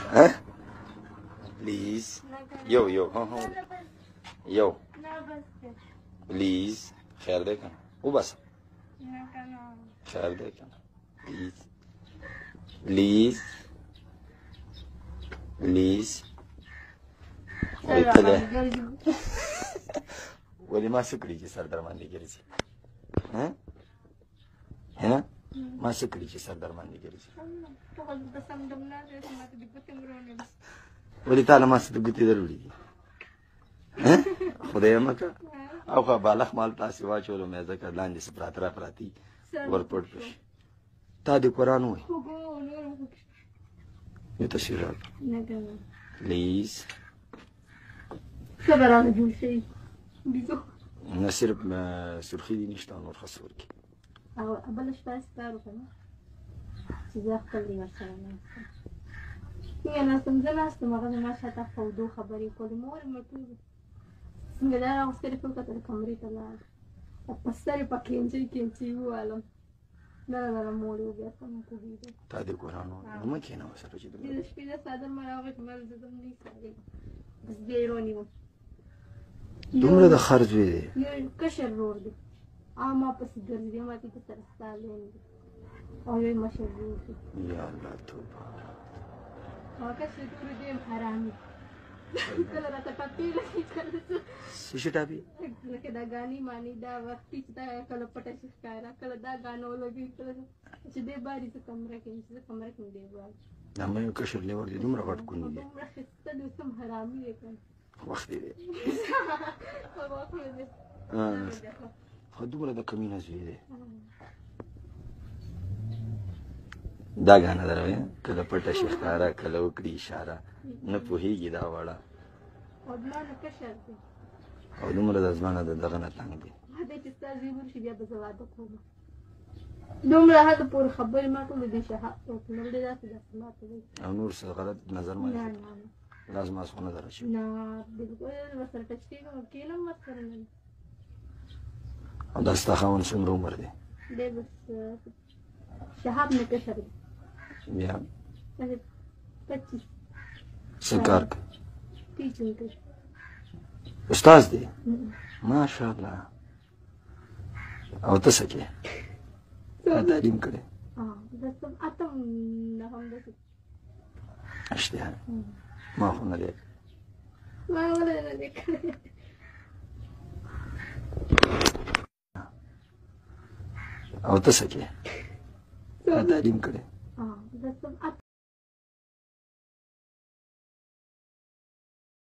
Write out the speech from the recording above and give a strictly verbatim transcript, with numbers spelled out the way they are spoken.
ها پلیز یو یو ها ها یو پلیز خیر دی کنه او بس خیر دی کنه پلیز پلیز پلیز ویتله ولی ما څه کړي چې سر در باندې ګرځي ها هنا ما څه کړي چې سر در باندې ګرځي ولې تعالی ما څه د ګوتې در وړي دي خدای مکه او خو بالغ مال تاسې واچولو مې ځکه لاندې څه پراته را پراتي ورپټ پشي تا د قرآن وایي یو تصویر راکړه پلیز صبر على جول شيء بيزو نه صرف سرخي دي نشته نور خسور کی او ابلش بس تعرف انا اذا خلي مثلا هي انا سمزنا استمغنا ما شاء الله فودو خبري كل مور متوب څنګه دا اوس کله په کتل کمرې ته لاړ په ستاري پکې انځي کې انځي واله نه نه مور یو بیا کوم کوي تا دې قرآن نو ما کینه وسره چې دې شپې د صادر مراغه مل زدم نه ساري بس بیرونی و دومره د خرج وی دی یو کشر رور دی اما پس ګرځي ما ته تر ستالین دی او یو مشر رور دی یا الله توبه ما کشر رور دی حرامي کله راته پاتې لګي کله څه شي ټاپي لکه دا غاني مانی دا وخت چې دا کله پټه شي ښکارا کله دا غانو لګي کله چې دې باري څه کمره کې چې کمره کې دی وای دا مې کشر لیور دی دومره غټ کونی دی دومره خسته د سم حرامي دی وخت دی خو دومره د کمینه زوی دی دا غانه دروي کله پټه شي ښکارا کله وکړي اشاره نه پوهیږي دا وړه او دمانه کشر دی او دومره د ځوانه د دغه نه تنګ دی هدا چې ستاسو زیور شي بیا به زواده کوم دومره هدا پور خبرې ما ټول دي شه او نور دې داسې داسې ما ته او نور څه غلط نظر ما نه نه لازم اسو نظر شي نه بالکل وسره ټچ کېږم کېنم مسره نه او دا ستا خاون څومره عمر دی دی بس شهاب نه کشر دی بیا پچیس څه کار کوي ټیچینګ کوي استاد دی ماشاءالله او ته څه کوې تعلیم کړی دسم اتم نه هم دسم اشتها ما خو نه دی ما ولا نه دی او ته څه کوې تعلیم کړی دسم